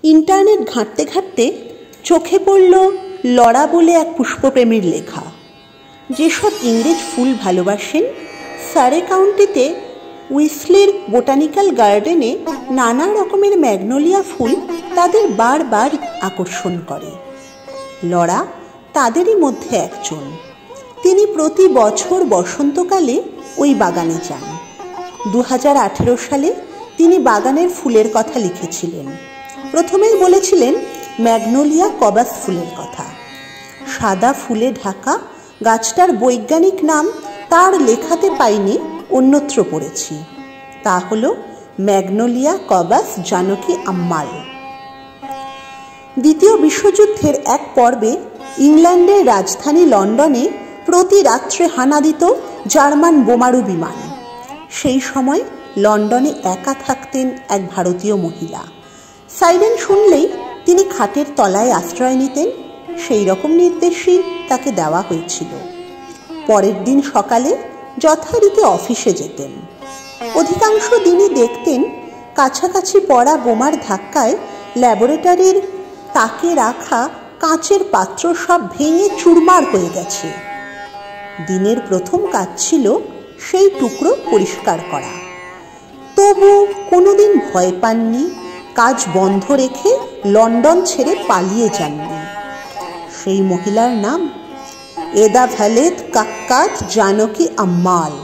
Internet ঘাঁটতে ঘাঁটতে চোখে পড়ল লরা বলে এক পুষ্পপ্রেমীর লেখা। যেসব ইংরেজ ফুল ভালোবাসেন, সারে কাউন্টিতে উইসলির বোটানিক্যাল গার্ডেনে নানা রকমের ম্যাগনোলিয়া ফুল তাদের বারবার আকর্ষণ করে। লরা তাদেরই মধ্যে একজন। তিনি প্রতি বছর বসন্তকালে ওই বাগানে যান। 2018 সালে তিনি বাগানের ফুলের কথা লিখেছিলেন। প্রথমেই বলেছিলেন ম্যাগনোলিয়া কবাস ফুলের কথা। সাদা ফুলে ঢাকা গাছটার বৈজ্ঞানিক নাম তার লেখাতে পাইনি, অন্যত্র পড়েছি। তা হল ম্যাগনোলিয়া কবাস জানকী আম্মাল। দ্বিতীয় বিশ্বযুদ্ধের এক পর্বে ইংল্যান্ডের রাজধানী লন্ডনে প্রতি রাত্রে হানা দিত জার্মান বোমারু বিমান। সেই সময় লন্ডনে একা থাকতেন এক ভারতীয় মহিলা। সাইরেন শুনলেই তিনি খাটের তলায় আশ্রয় নিতেন। সেই রকম নির্দেশই তাকে দেওয়া হয়েছিল। পরের দিন সকালে যথারীতি অফিসে যেতেন। অধিকাংশ দিনই দেখতেন কাছাকাছি পড়া বোমার ধাক্কায় ল্যাবরেটরির তাকে রাখা কাঁচের পাত্র সব ভেঙে চুরমার হয়ে গেছে। দিনের প্রথম কাজ ছিল সেই টুকরো পরিষ্কার করা। তবু কোনোদিন ভয় পাননি, কাজ বন্ধ রেখে লন্ডন ছেড়ে পালিয়ে যাননি। সেই মহিলার নাম এদা ভ্যালেত কাক্কাত জানকী আম্মাল।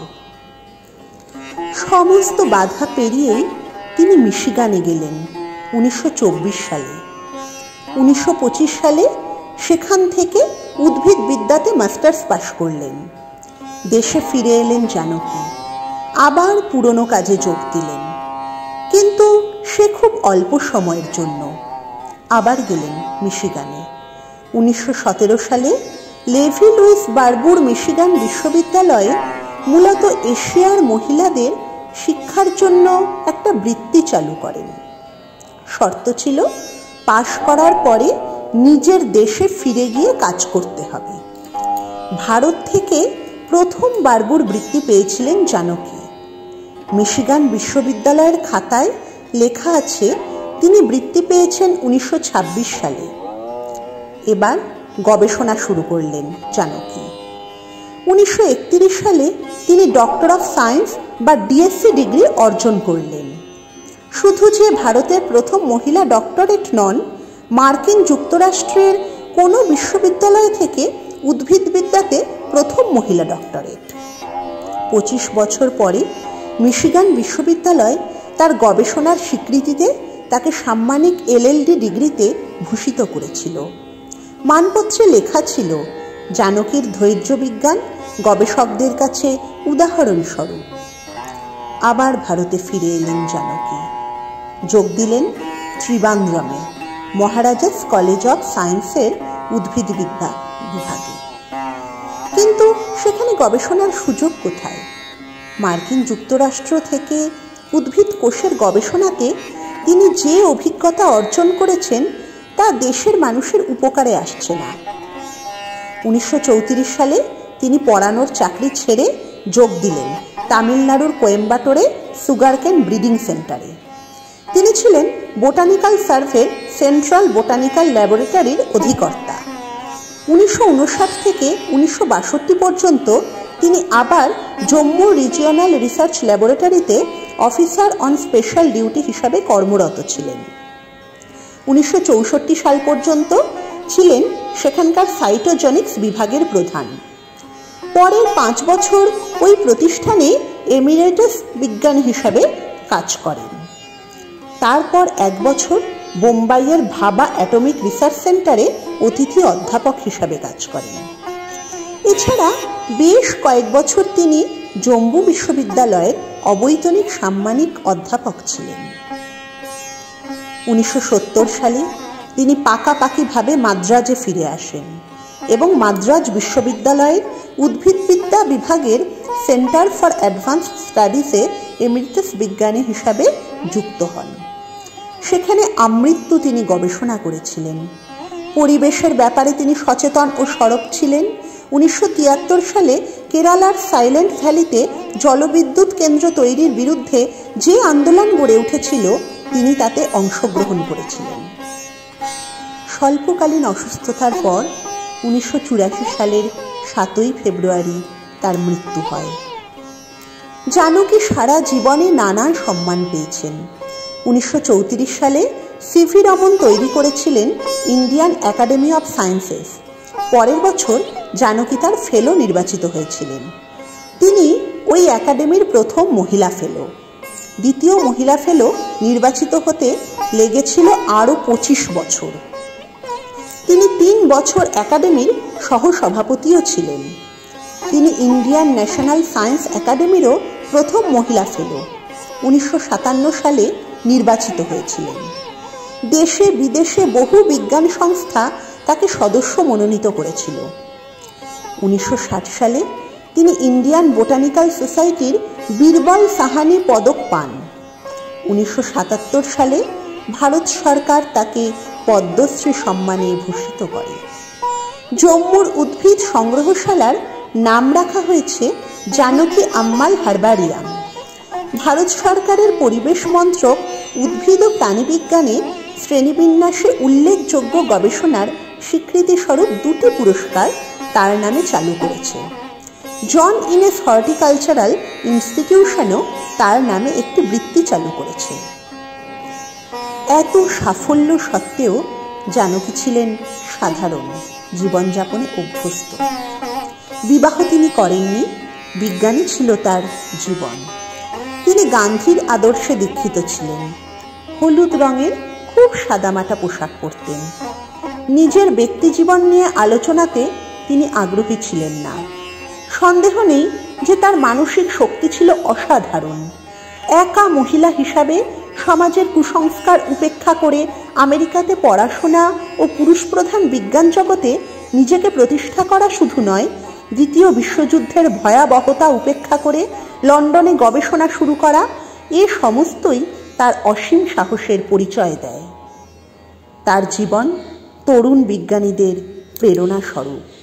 সমস্ত বাধা পেরিয়েই তিনি মিশিগানে গেলেন 1924 সালে। 1925 সালে সেখান থেকে উদ্ভিদ বিদ্যাতে মাস্টার্স পাশ করলেন। দেশে ফিরে এলেন জানকী। আবার পুরনো কাজে যোগ দিলেন, কিন্তু সে খুব অল্প সময়ের জন্য। আবার গেলেন মিশিগানে। 1917 সালে লেভি লুইস বারবুর মিশিগান বিশ্ববিদ্যালয়ে মূলত এশিয়ার মহিলাদের শিক্ষার জন্য একটা বৃত্তি চালু করেন। শর্ত ছিল পাশ করার পরে নিজের দেশে ফিরে গিয়ে কাজ করতে হবে। ভারত থেকে প্রথম বারবুর বৃত্তি পেয়েছিলেন জানকী। মিশিগান বিশ্ববিদ্যালয়ের খাতায় লেখা আছে তিনি বৃত্তি পেয়েছেন 1926 সালে। এবার গবেষণা শুরু করলেন জানকী। 1931 সালে তিনি ডক্টর অফ সায়েন্স বা ডিএসসি ডিগ্রি অর্জন করলেন। শুধু যে ভারতের প্রথম মহিলা ডক্টরেট নন, মার্কিন যুক্তরাষ্ট্রের কোনো বিশ্ববিদ্যালয় থেকে উদ্ভিদবিদ্যাতে প্রথম মহিলা ডক্টরেট। 25 বছর পরে মিশিগান বিশ্ববিদ্যালয় তার গবেষণার স্বীকৃতিতে তাকে সাম্মানিক এলএলডি ডিগ্রিতে ভূষিত করেছিল। মানপত্রে লেখা ছিল জানকীর ধৈর্য বিজ্ঞান গবেষকদের কাছে উদাহরণস্বরূপ। আবার ভারতে ফিরে এলেন জানকী। যোগ দিলেন ত্রিবান্দ্রমে মহারাজাস কলেজ অফ সায়েন্সের উদ্ভিদবিদ্যা বিভাগে। কিন্তু সেখানে গবেষণার সুযোগ কোথায়? মার্কিন যুক্তরাষ্ট্র থেকে উদ্ভিদ কোষের গবেষণাতে তিনি যে অভিজ্ঞতা অর্জন করেছেন তা দেশের মানুষের উপকারে আসছে না। 1934 সালে তিনি পড়ানোর চাকরি ছেড়ে যোগ দিলেন তামিলনাড়ুর কোয়েম্বাটোরে সুগারকেন ব্রিডিং সেন্টারে। তিনি ছিলেন বোটানিক্যাল সার্ভের সেন্ট্রাল বোটানিক্যাল ল্যাবরেটরির অধিকর্তা। 1959 থেকে 1962 পর্যন্ত তিনি আবার জম্মু রিজিওনাল রিসার্চ ল্যাবরেটরিতে অফিসার অন স্পেশাল ডিউটি হিসাবে কর্মরত ছিলেন। 1964 সাল পর্যন্ত ছিলেন সেখানকার সাইটোজেনিক্স বিভাগের প্রধান। পরের 5 বছর ওই প্রতিষ্ঠানে এমিরেটাস বিজ্ঞানী হিসাবে কাজ করেন। তারপর 1 বছর বোম্বাইয়ের ভাবা অ্যাটমিক রিসার্চ সেন্টারে অতিথি অধ্যাপক হিসাবে কাজ করেন। এছাড়া বেশ কয়েক বছর তিনি জম্মু বিশ্ববিদ্যালয়ের অবৈতনিক সাম্মানিক অধ্যাপক ছিলেন। 1970 সালে তিনি পাকাপাকিভাবে মাদ্রাজে ফিরে আসেন এবং মাদ্রাজ বিশ্ববিদ্যালয়ের উদ্ভিদবিদ্যা বিভাগের সেন্টার ফর অ্যাডভান্সড স্টাডিজে এমিরিটাস বিজ্ঞানী হিসাবে যুক্ত হন। সেখানে আমৃত্যু তিনি গবেষণা করেছিলেন। পরিবেশের ব্যাপারে তিনি সচেতন ও সরব ছিলেন। 1973 সালে কেরালার সাইলেন্ট ভ্যালিতে জলবিদ্যুৎ কেন্দ্র তৈরির বিরুদ্ধে যে আন্দোলন গড়ে উঠেছিল তিনি তাতে অংশগ্রহণ করেছিলেন। স্বল্পকালীন অসুস্থতার পর 1984 সালের 7 ফেব্রুয়ারি তার মৃত্যু হয়। জানকী সারা জীবনে নানা সম্মান পেয়েছেন। 1934 সালে সিভি রমন তৈরি করেছিলেন ইন্ডিয়ান একাডেমি অফ সায়েন্সেস। পরের বছর জানকী তার ফেলো নির্বাচিত হয়েছিলেন। তিনি ওই একাডেমির প্রথম মহিলা ফেলো। দ্বিতীয় মহিলা ফেলো নির্বাচিত হতে লেগেছিল আরও 25 বছর। তিনি 3 বছর একাডেমির সহসভাপতিও ছিলেন। তিনি ইন্ডিয়ান ন্যাশনাল সায়েন্স একাডেমিরও প্রথম মহিলা ফেলো। 1957 সালে নির্বাচিত হয়েছিলেন। দেশে বিদেশে বহু বিজ্ঞান সংস্থা তাকে সদস্য মনোনীত করেছিল। 1960 সালে তিনি ইন্ডিয়ান বোটানিক্যাল সোসাইটির বীরবল সাহানি পদক পান। 1977 সালে ভারত সরকার তাকে পদ্মশ্রী সম্মানে ভূষিত করে। জম্মুর উদ্ভিদ সংগ্রহশালার নাম রাখা হয়েছে জানকী আম্মাল হার্বারিয়াম। ভারত সরকারের পরিবেশ মন্ত্রক উদ্ভিদ ও প্রাণীবিজ্ঞানে শ্রেণীবিন্যাসে উল্লেখযোগ্য গবেষণার স্বীকৃতিস্বরূপ 2টি পুরস্কার তার নামে চালু করেছে। জন ইনেস হর্টিকালচারাল ইনস্টিটিউশনও তার নামে একটি বৃত্তি চালু করেছে। এত সাফল্য সত্ত্বেও জানকী ছিলেন সাধারণ, জীবনযাপনে অভ্যস্ত। বিবাহ তিনি করেননি, বিজ্ঞানী ছিল তার জীবন। তিনি গান্ধীর আদর্শে দীক্ষিত ছিলেন। হলুদ রঙের খুব সাদামাটা পোশাক পরতেন। নিজের ব্যক্তিজীবন নিয়ে আলোচনাতে তিনি আগ্রহী ছিলেন না। সন্দেহ নেই যে তার মানসিক শক্তি ছিল অসাধারণ। একা মহিলা হিসাবে সমাজের কুসংস্কার উপেক্ষা করে আমেরিকাতে পড়াশোনা ও পুরুষপ্রধান বিজ্ঞান জগতে নিজেকে প্রতিষ্ঠা করা শুধু নয়, দ্বিতীয় বিশ্বযুদ্ধের ভয়াবহতা উপেক্ষা করে লন্ডনে গবেষণা শুরু করা, এ সমস্তই তার অসীম সাহসের পরিচয় দেয়। তার জীবন তরুণ বিজ্ঞানীদের প্রেরণা স্বরূপ।